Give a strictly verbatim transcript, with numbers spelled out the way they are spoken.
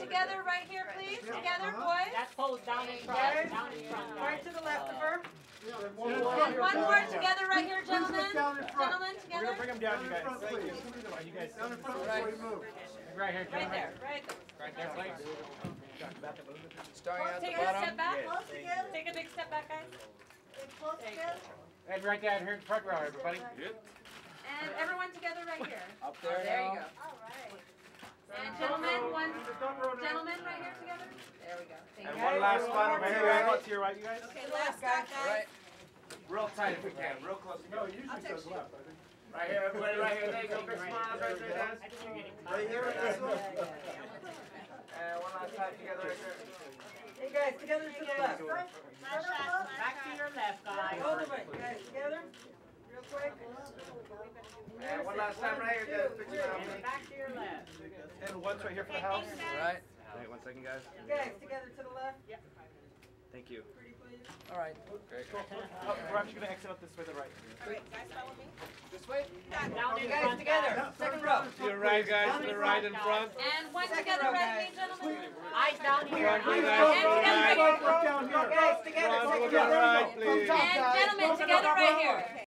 together right here, please. Together, boys. That's pose down in front. Down in front. Right to the left of her. And one more together right here, gentlemen. Gentlemen, We're together. gonna bring them down, you guys. You guys. Down in front before you move. Right here, Right there, right there. Right there, please. Starting at the Take a step bottom. back. Close together. Take a big step back, guys. Close together. And right down here in the front row, everybody. And everyone together right here. Up there There you now. go. All right. And gentlemen, one gentlemen right here together. There we go. Thank And you. one last spot over here, right to your right, you guys. Okay, last guy, guys. Right. Real tight if we can, real close. No, usually says left, I think. Right here, everybody, right here. There you go. Big smiles right there, guys. Right here, that's one. And one last time together right there. Hey guys, together to the left. Back to your left, guys. All the way, guys, together. Real quick. And one last time right here, guys. Big smile. Back to your left. And once right here for the house. Right. Wait one second, guys. Guys, together to the left. Thank you. Pretty please. All right. Great. Oh, we're actually going to exit out this way, the right. This way? Down in Guys, front. together. Second row. To your right, guys. To the right in front. And one together right here, gentlemen. Eyes down here. Front, Eyes guys. down And here. together right here. Down here. Guys, together. Front, Second to the row. right, please. And gentlemen together right here.